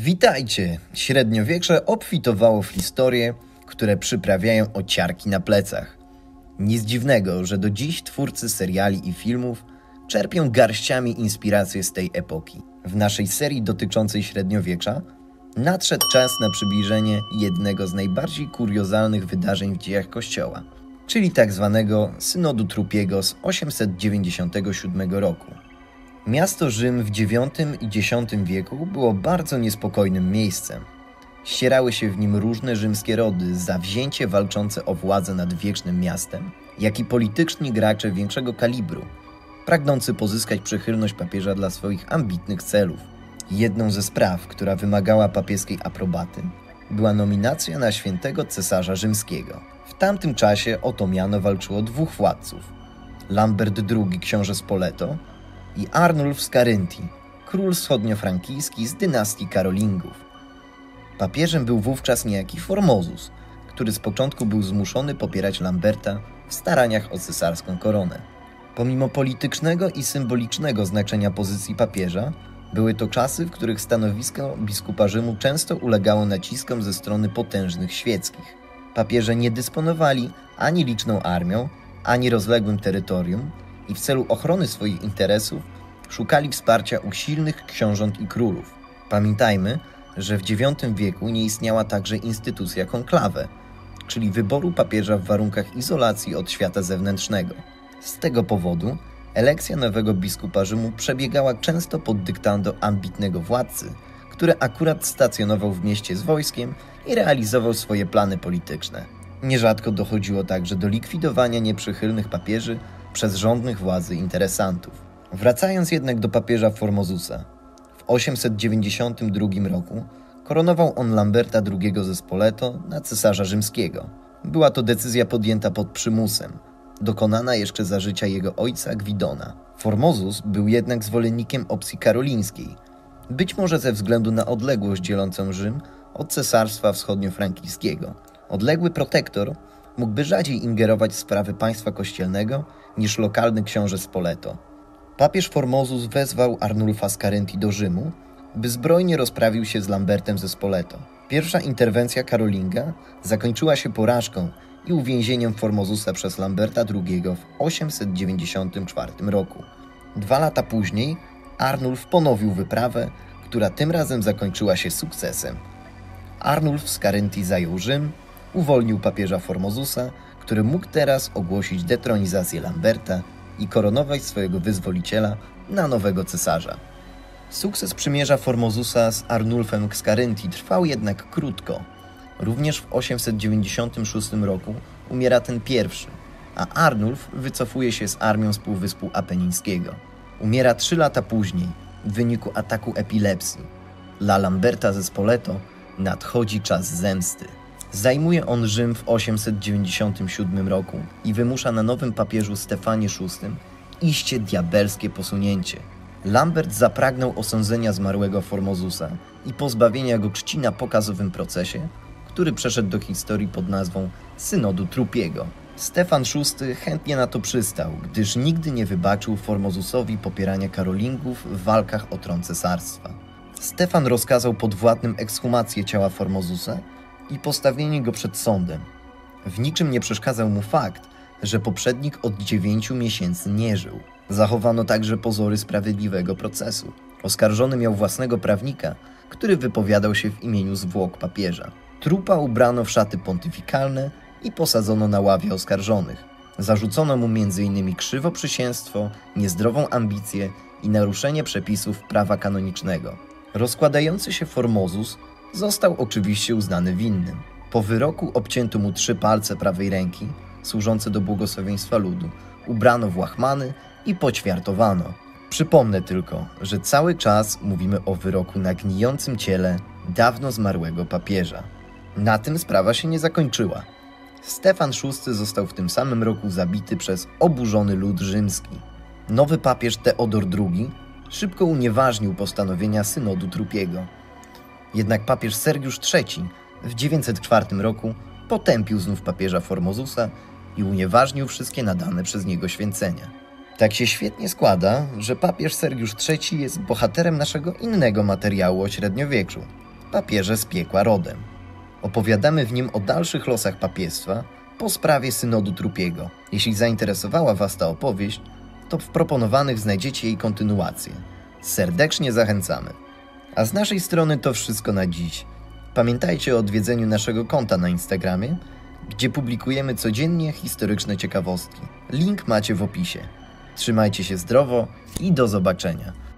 Witajcie! Średniowiecze obfitowało w historie, które przyprawiają o ciarki na plecach. Nic dziwnego, że do dziś twórcy seriali i filmów czerpią garściami inspiracje z tej epoki. W naszej serii dotyczącej średniowiecza nadszedł czas na przybliżenie jednego z najbardziej kuriozalnych wydarzeń w dziejach Kościoła, czyli tzw. Synodu Trupiego z 897 roku. Miasto Rzym w IX i X wieku było bardzo niespokojnym miejscem. Ścierały się w nim różne rzymskie rody zawzięcie walczące o władzę nad wiecznym miastem, jak i polityczni gracze większego kalibru, pragnący pozyskać przychylność papieża dla swoich ambitnych celów. Jedną ze spraw, która wymagała papieskiej aprobaty, była nominacja na świętego cesarza rzymskiego. W tamtym czasie o to miano walczyło dwóch władców: Lambert II, książę Spoleto, i Arnulf z Karyntii, król wschodniofrankijski z dynastii Karolingów. Papieżem był wówczas niejaki Formosus, który z początku był zmuszony popierać Lamberta w staraniach o cesarską koronę. Pomimo politycznego i symbolicznego znaczenia pozycji papieża, były to czasy, w których stanowisko biskupa Rzymu często ulegało naciskom ze strony potężnych świeckich. Papieże nie dysponowali ani liczną armią, ani rozległym terytorium i w celu ochrony swoich interesów szukali wsparcia u silnych książąt i królów. Pamiętajmy, że w IX wieku nie istniała także instytucja konklave, czyli wyboru papieża w warunkach izolacji od świata zewnętrznego. Z tego powodu elekcja nowego biskupa Rzymu przebiegała często pod dyktando ambitnego władcy, który akurat stacjonował w mieście z wojskiem i realizował swoje plany polityczne. Nierzadko dochodziło także do likwidowania nieprzychylnych papieży przez rządnych władzy interesantów. Wracając jednak do papieża Formosusa, w 892 roku koronował on Lamberta II ze Spoleto na cesarza rzymskiego. Była to decyzja podjęta pod przymusem, dokonana jeszcze za życia jego ojca Gwidona. Formosus był jednak zwolennikiem opcji karolińskiej, być może ze względu na odległość dzielącą Rzym od cesarstwa wschodniofrankijskiego. Odległy protektor mógłby rzadziej ingerować w sprawy państwa kościelnego niż lokalny książę Spoleto. Papież Formosus wezwał Arnulfa z Karyntii do Rzymu, by zbrojnie rozprawił się z Lambertem ze Spoleto. Pierwsza interwencja Karolinga zakończyła się porażką i uwięzieniem Formosusa przez Lamberta II w 894 roku. 2 lata później Arnulf ponowił wyprawę, która tym razem zakończyła się sukcesem. Arnulf z Karyntii zajął Rzym, uwolnił papieża Formosusa, który mógł teraz ogłosić detronizację Lamberta i koronować swojego wyzwoliciela na nowego cesarza. Sukces przymierza Formosusa z Arnulfem z Karyntii trwał jednak krótko. Również w 896 roku umiera ten pierwszy, a Arnulf wycofuje się z armią z Półwyspu Apenińskiego. Umiera 3 lata później w wyniku ataku epilepsji. Dla Lamberta ze Spoleto nadchodzi czas zemsty. Zajmuje on Rzym w 897 roku i wymusza na nowym papieżu Stefanie VI iście diabelskie posunięcie. Lambert zapragnął osądzenia zmarłego Formosusa i pozbawienia go czci na pokazowym procesie, który przeszedł do historii pod nazwą Synodu Trupiego. Stefan VI chętnie na to przystał, gdyż nigdy nie wybaczył Formosusowi popierania Karolingów w walkach o tron cesarstwa. Stefan rozkazał podwładnym ekshumację ciała Formosusa i postawienie go przed sądem. W niczym nie przeszkadzał mu fakt, że poprzednik od 9 miesięcy nie żył. Zachowano także pozory sprawiedliwego procesu. Oskarżony miał własnego prawnika, który wypowiadał się w imieniu zwłok papieża. Trupa ubrano w szaty pontyfikalne i posadzono na ławie oskarżonych. Zarzucono mu m.in. krzywoprzysięstwo, niezdrową ambicję i naruszenie przepisów prawa kanonicznego. Rozkładający się Formosus został oczywiście uznany winnym. Po wyroku obcięto mu 3 palce prawej ręki, służące do błogosławieństwa ludu, ubrano w łachmany i poćwiartowano. Przypomnę tylko, że cały czas mówimy o wyroku na gnijącym ciele dawno zmarłego papieża. Na tym sprawa się nie zakończyła. Stefan VI został w tym samym roku zabity przez oburzony lud rzymski. Nowy papież Teodor II szybko unieważnił postanowienia Synodu Trupiego. Jednak papież Sergiusz III w 904 roku potępił znów papieża Formosusa i unieważnił wszystkie nadane przez niego święcenia. Tak się świetnie składa, że papież Sergiusz III jest bohaterem naszego innego materiału o średniowieczu. Papieże z piekła rodem. Opowiadamy w nim o dalszych losach papiestwa po sprawie synodu trupiego. Jeśli zainteresowała Was ta opowieść, to w proponowanych znajdziecie jej kontynuację. Serdecznie zachęcamy. A z naszej strony to wszystko na dziś. Pamiętajcie o odwiedzeniu naszego konta na Instagramie, gdzie publikujemy codziennie historyczne ciekawostki. Link macie w opisie. Trzymajcie się zdrowo i do zobaczenia.